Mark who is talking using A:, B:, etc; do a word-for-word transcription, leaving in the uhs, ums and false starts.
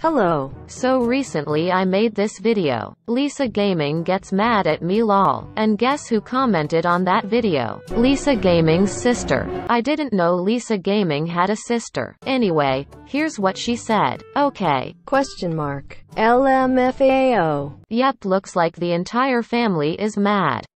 A: Hello.
B: So recently I made this video. Lisa Gaming gets mad at me lol. And guess who commented on that video? Lisa Gaming's sister. I didn't know Lisa Gaming had a sister. Anyway, here's what she said. Okay.
A: Question mark. L M F A O.
B: Yep, looks like the entire family is mad.